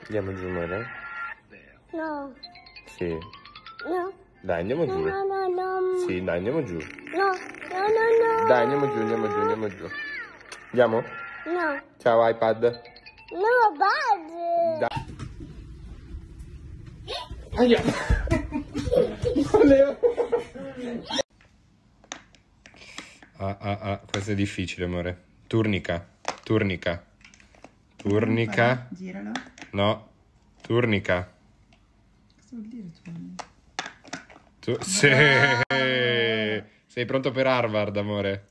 Andiamo giù, amore? No. Sì. No. Dai, andiamo giù. No, no, no. Sì, dai, andiamo giù. No, no, no, no. Dai, andiamo giù, andiamo giù, andiamo giù. Andiamo? No. Ciao, iPad. No, bad. Dai. Andiamo. Questo è difficile, amore. Turnica. Turnica. Turnica. Giralo. No. Turnica. Cosa vuol dire turnica? Sì. Sei pronto per Harvard, amore?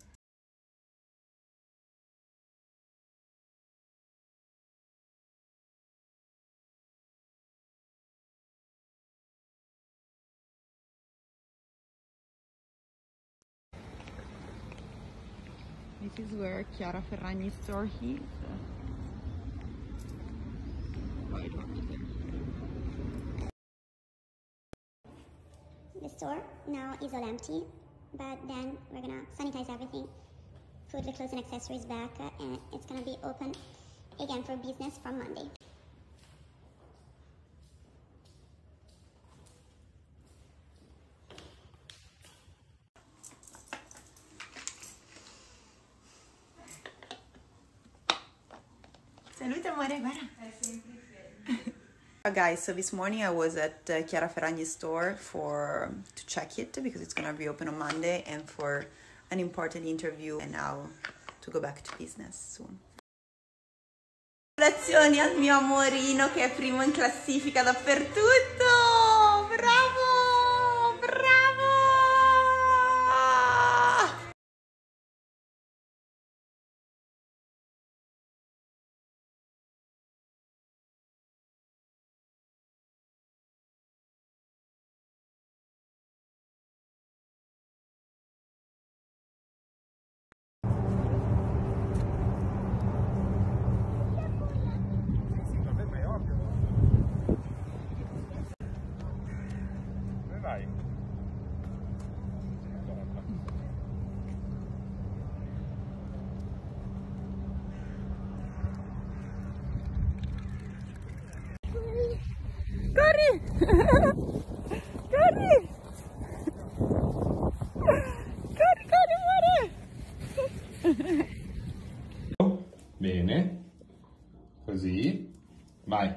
This is where Chiara Ferragni store is. Right over there. The store now is all empty, but then we're gonna sanitize everything, put the clothes and accessories back, and it's gonna be open again for business from Monday. Salute amore, guarda. Guys, so this morning I was at Chiara Ferragni's store to check it because it's gonna reopen on Monday and for an important interview and now to go back to business soon. Congratulazioni al mio amorino che è primo in classifica dappertutto! Bravo! Bravo! Vai. Corri! Corri! Corri, corri, amore! Bene. Così. Vai.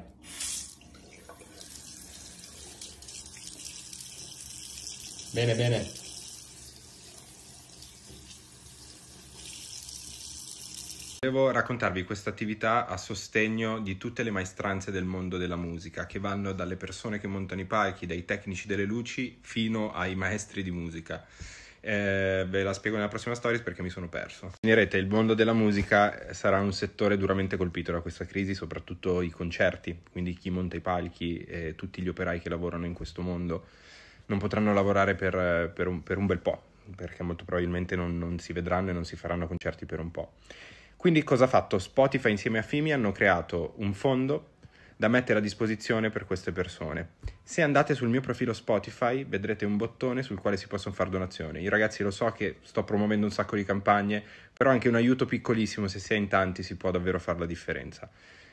Bene, bene. Devo raccontarvi questa attività a sostegno di tutte le maestranze del mondo della musica, che vanno dalle persone che montano i palchi, dai tecnici delle luci, fino ai maestri di musica. Ve la spiego nella prossima stories perché mi sono perso. Finirete, il mondo della musica sarà un settore duramente colpito da questa crisi, soprattutto i concerti, quindi chi monta i palchi e tutti gli operai che lavorano in questo mondo non potranno lavorare per un bel po', perché molto probabilmente non si vedranno e non si faranno concerti per un po'. Quindi cosa ha fatto? Spotify insieme a FIMI hanno creato un fondo da mettere a disposizione per queste persone. Se andate sul mio profilo Spotify vedrete un bottone sul quale si possono fare donazioni. Io ragazzi lo so che sto promuovendo un sacco di campagne, però anche un aiuto piccolissimo, se si è in tanti, si può davvero fare la differenza.